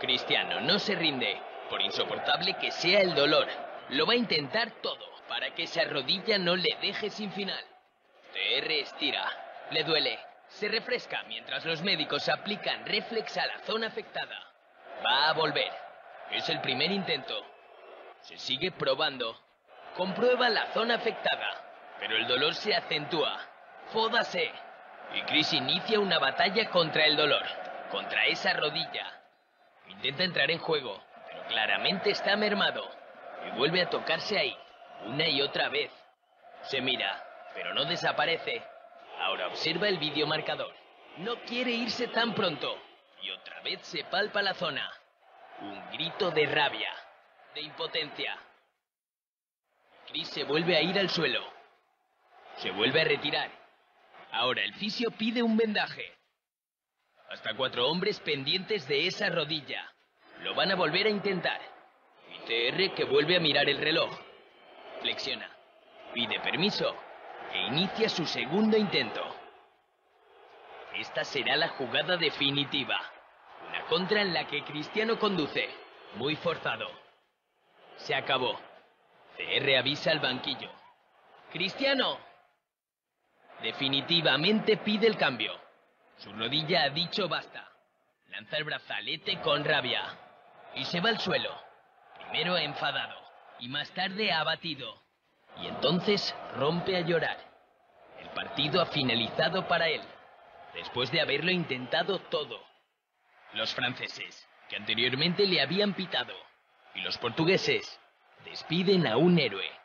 Cristiano no se rinde, por insoportable que sea el dolor. Lo va a intentar todo para que esa rodilla no le deje sin final. TR estira, le duele, se refresca mientras los médicos aplican Reflex a la zona afectada. Va a volver. Es el primer intento. Se sigue probando. Comprueba la zona afectada, pero el dolor se acentúa. Jódase. Y Chris inicia una batalla contra el dolor, contra esa rodilla. Intenta entrar en juego, pero claramente está mermado. Y vuelve a tocarse ahí, una y otra vez. Se mira, pero no desaparece. Ahora observa el videomarcador. No quiere irse tan pronto. Y otra vez se palpa la zona. Un grito de rabia, de impotencia. Chris se vuelve a ir al suelo. Se vuelve a retirar. Ahora el fisio pide un vendaje. Hasta 4 hombres pendientes de esa rodilla. Lo van a volver a intentar. Y TR que vuelve a mirar el reloj. Flexiona. Pide permiso. E inicia su segundo intento. Esta será la jugada definitiva. Una contra en la que Cristiano conduce. Muy forzado. Se acabó. TR avisa al banquillo. ¡Cristiano! Definitivamente pide el cambio. Su rodilla ha dicho basta. Lanza el brazalete con rabia. Y se va al suelo. Primero enfadado. Y más tarde abatido. Y entonces rompe a llorar. El partido ha finalizado para él. Después de haberlo intentado todo. Los franceses, que anteriormente le habían pitado, y los portugueses, despiden a un héroe.